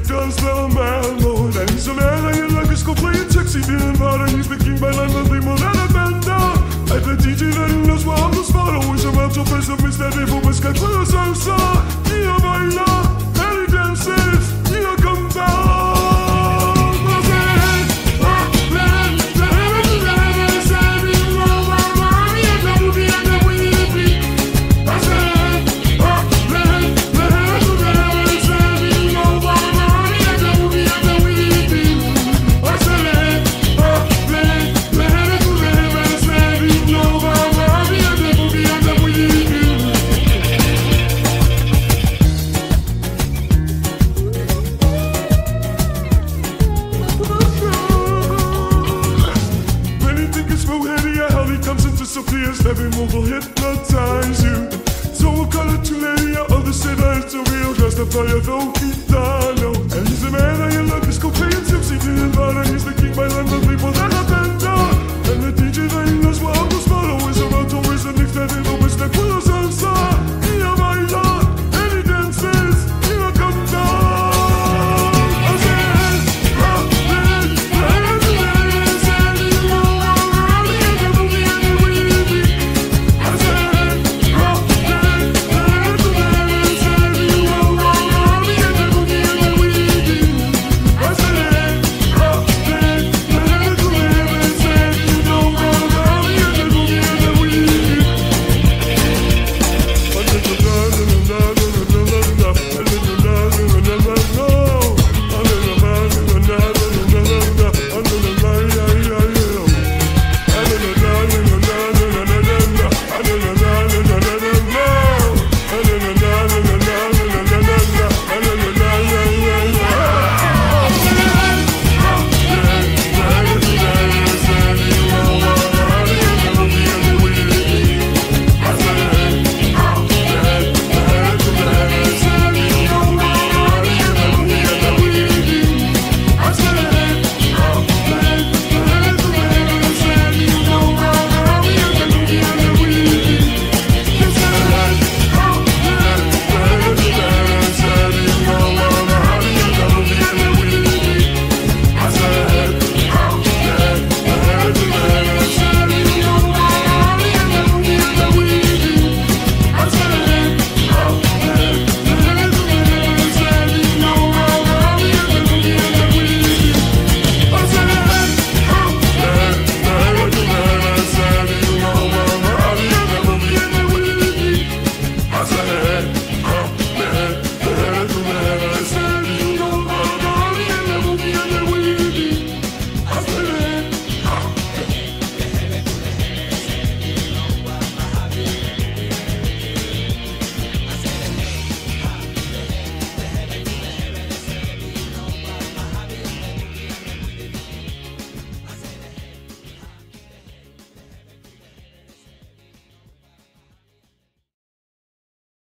does the man more. And he's a man and you like his complete sexy feeling hard. And he's the king by line nothing more than a bender. At the DJ that he knows where I'm the spot. Always around to face up, Mr. Devil, but sky for a salsa. Dia baila, and he dances, dia canta. Every move will hypnotize you. So we'll call it too late. Other say that it's a real justifier, though.